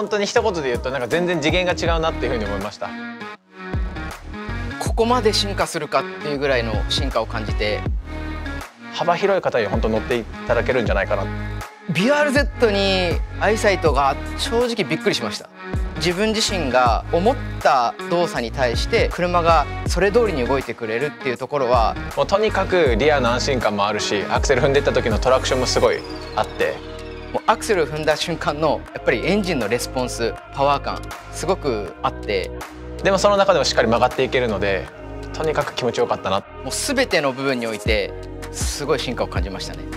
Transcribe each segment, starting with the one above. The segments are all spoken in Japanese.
本当に一言で言うとなんか全然次元が違うなっていうふうに思いました。 ここまで進化するかっていうぐらいの進化を感じて、 幅広い方に本当乗っていただけるんじゃないかな。 BRZ にアイサイトが正直びっくりしました。自分自身が思った動作に対して車がそれ通りに動いてくれるっていうところは、 もうとにかくリアの安心感もあるし、アクセル踏んでった時のトラクションもすごいあって、 もうアクセルを踏んだ瞬間のやっぱりエンジンのレスポンス、パワー感すごくあって、 でもその中でもしっかり曲がっていけるので、とにかく気持ちよかったな。 もう全ての部分においてすごい進化を感じましたね。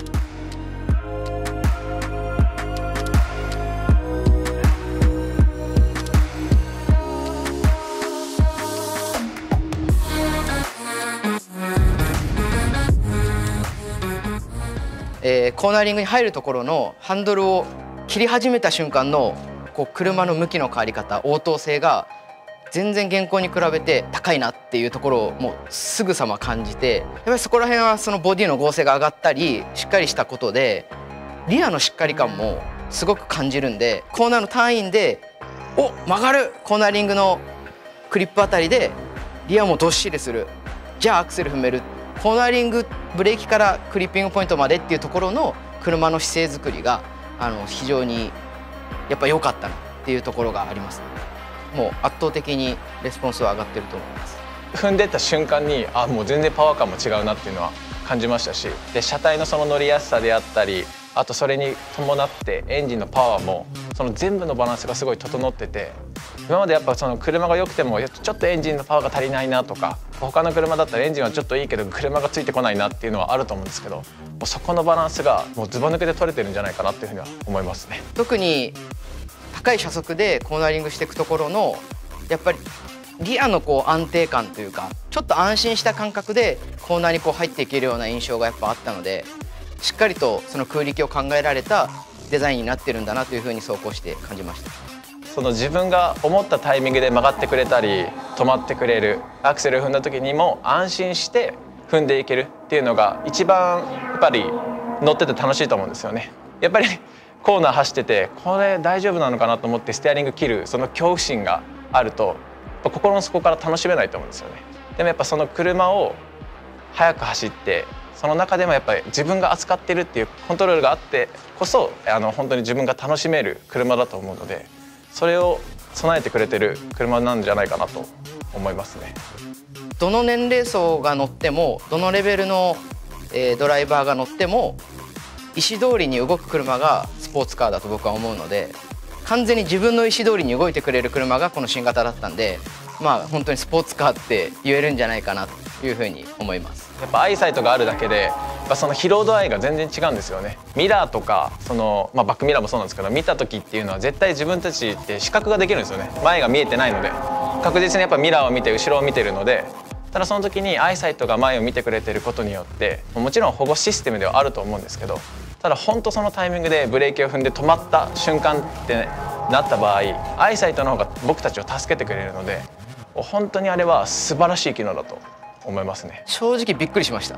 コーナリングに入るところのハンドルを切り始めた瞬間のこう車の向きの変わり方、応答性が全然現行に比べて高いなっていうところをもうすぐさま感じて、やっぱりそこら辺はそのボディの剛性が上がったりしっかりしたことでリアのしっかり感もすごく感じるんで、コーナーのターンインで曲がるコーナーリングのクリップあたりでリアもどっしりする、じゃあアクセル踏める、コーナーリングブレーキからクリッピングポイントまでっていうところの車の姿勢作りが非常にやっぱ良かったなっていうところがあります。もう圧倒的にレスポンスは上がってると思います。 踏んでった瞬間にもう全然パワー感も違うなっていうのは感じましたし、で車体のその乗りやすさであったり、あとそれに伴ってエンジンのパワーもその全部のバランスがすごい整ってて、今までやっぱその車が良くてもちょっとエンジンのパワーが足りないなとか、他の車だったらエンジンはちょっといいけど車がついてこないなっていうのはあると思うんですけど、もうそこのバランスがもうズバ抜けで取れてるんじゃないかなっていうふうには思いますね。 特に高い車速でコーナリングしていくところのやっぱりリアのこう安定感というか、ちょっと安心した感覚でコーナーにこう入っていけるような印象がやっぱあったので、しっかりとその空力を考えられたデザインになってるんだなというふうに走行して感じました。 その自分が思ったタイミングで曲がってくれたり止まってくれる、アクセルを踏んだ時にも安心して踏んでいけるっていうのが一番やっぱり乗ってて楽しいと思うんですよね。やっぱりコーナー走っててこれ大丈夫なのかなと思ってステアリング切るその恐怖心があると心の底から楽しめないと思うんですよね。でもやっぱその車を速く走ってその中でもやっぱり自分が扱ってるっていうコントロールがあってこそ本当に自分が楽しめる車だと思うので、それを備えてくれてる車なんじゃないかなと思いますね。 どの年齢層が乗ってもどのレベルのドライバーが乗っても意思通りに動く車がスポーツカーだと僕は思うので、完全に自分の意思通りに動いてくれる車がこの新型だったんで、本当にスポーツカーって言えるんじゃないかなというふうに思います。 やっぱアイサイトがあるだけでその疲労度合いが全然違うんですよね。ミラーとかバックミラーもそうなんですけど、見た時っていうのは絶対自分たちって視覚ができるんですよね。前が見えてないので確実にやっぱミラーを見て後ろを見てるので、ただその時にアイサイトが前を見てくれてることによってもちろん保護システムではあると思うんですけど、ただ本当そのタイミングでブレーキを踏んで止まった瞬間ってなった場合、アイサイトの方が僕たちを助けてくれるので、本当にあれは素晴らしい機能だと思いますね。 正直びっくりしました。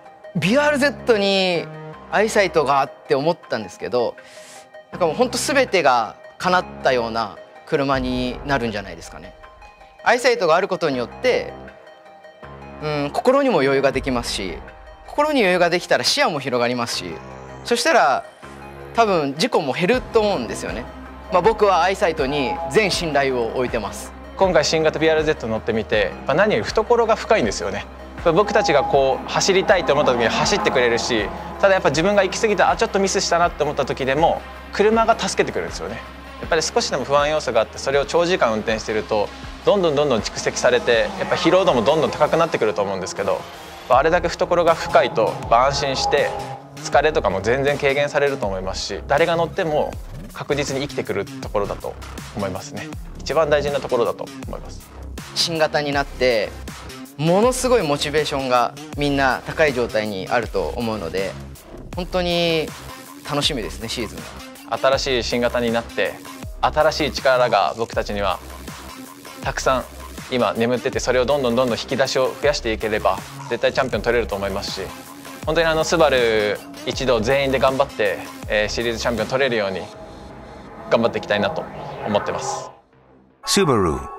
BRZ にアイサイトがって思ったんですけど、なんかもう本当全てが叶ったような車になるんじゃないですかね。アイサイトがあることによって心にも余裕ができますし、心に余裕ができたら視野も広がりますし、そしたら多分事故も減ると思うんですよね。僕はアイサイトに全信頼を置いてます。 今回新型 BRZ 乗ってみて何より懐が深いんですよね。僕たちがこう走りたいと思った時に走ってくれるし、ただやっぱ自分が行き過ぎたちょっとミスしたなって思った時でも車が助けてくれるんですよね。やっぱり少しでも不安要素があってそれを長時間運転してるとどんどん蓄積されてやっぱ疲労度もどんどん高くなってくると思うんですけど、あれだけ懐が深いと安心して疲れとかも全然軽減されると思いますし、誰が乗っても確実に生きてくるところだと思いますね。一番大事なところだと思います。 新型になってものすごいモチベーションがみんな高い状態にあると思うので、本当に楽しみですね、シーズンが。 新しい新型になって新しい力が僕たちにはたくさん今眠ってて、それをどんどん引き出しを増やしていければ絶対チャンピオン取れると思いますし、本当にスバル一同全員で頑張って、シリーズチャンピオン取れるように頑張っていきたいなと思ってます。 Subaru